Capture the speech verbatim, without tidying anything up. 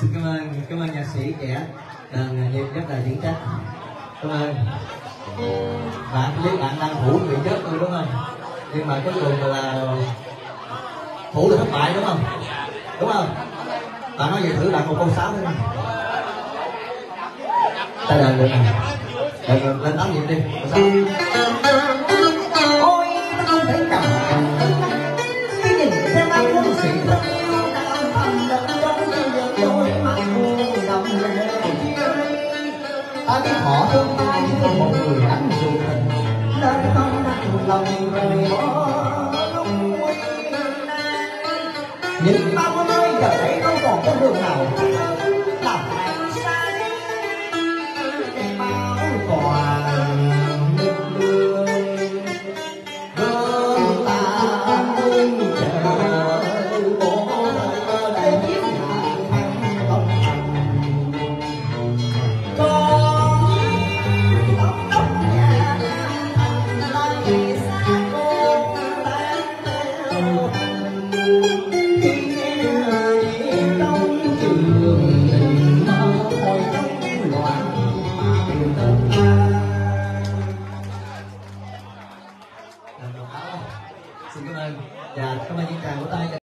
Xin cảm ơn, cảm ơn nhạc sĩ trẻ đàn nhịp rất là vững chắc. Cảm ơn. Bạn biết bạn đang thủ bị chết rồi đúng không? Nhưng mà cuối cùng là thủ là thất bại đúng không? Đúng không? Bạn nói vậy thử bạn một câu sáu thôi. Ta đàn được này. Đừng lên tám nhịp đi. Ôi nó không thể cầm cái nhìn xem anh quân sĩ thân yêu đang thầm lặng trong những đôi mắt đầm lệ. Ta biết họ thương ta như một người anh ruột thịt nên không đành lòng rời bỏ lúc nguy nan. Nhưng bao hôm nay giờ đây không còn con đường nào làm anh sai bao toàn một người gương ta đương chờ bộ để chiếc nhà thăng tông thành con tóc tóc nhà thành lại xa cô tan theo khi nghe trong trường tình mơ hồi trong loạn tình ta. Xin cảm ơn và cảm ơn những tràng của tay.